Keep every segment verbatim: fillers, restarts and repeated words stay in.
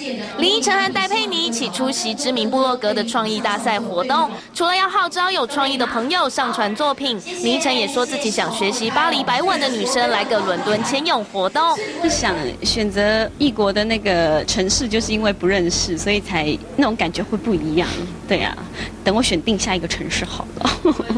林依晨和戴佩妮一起出席知名部落格的创意大赛活动，除了要号召有创意的朋友上传作品，林依晨也说自己想学习巴黎白吻的女生来个伦敦签咏活动。 想选择异国的那个城市，就是因为不认识，所以才那种感觉会不一样。对啊，等我选定下一个城市好了。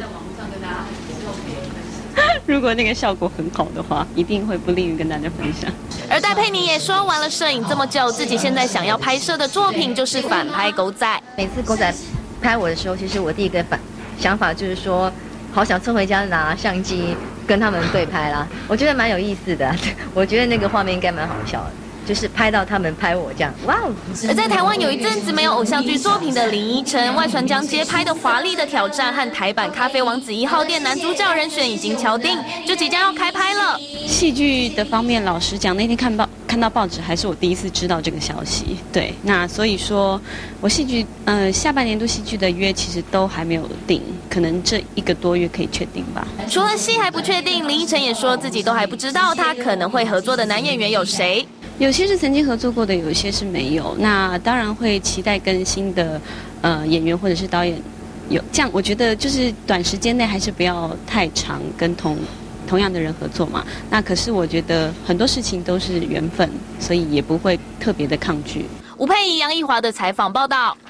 如果那个效果很好的话，一定会不吝于跟大家分享。 而戴佩妮也说，玩了摄影这么久，自己现在想要拍摄的作品就是反拍狗仔。 每次狗仔拍我的时候，其实我第一个反想法就是说，好想冲回家拿相机跟他们对拍啦。我觉得蛮有意思的，我觉得那个画面应该蛮好笑的。就是拍到他们拍我这样，哇哦！ 而在台湾有一阵子没有偶像剧作品的林依晨，外传将接拍的《华丽的挑战》和台版《咖啡王子一号店》男主角人选已经敲定，就即将要开拍了。 戏剧的方面，老实讲，那天看报看到报纸，还是我第一次知道这个消息。对，那所以说我戏剧呃下半年度戏剧的约其实都还没有定，可能这一个多月可以确定吧。 除了戏还不确定，林依晨也说自己都还不知道他可能会合作的男演员有谁。 有些是曾经合作过的，有些是没有。那当然会期待跟新的呃演员或者是导演有这样，我觉得就是短时间内还是不要太长跟同同样的人合作嘛。那可是我觉得很多事情都是缘分，所以也不会特别的抗拒。 吴佩仪、杨艺华的采访报道。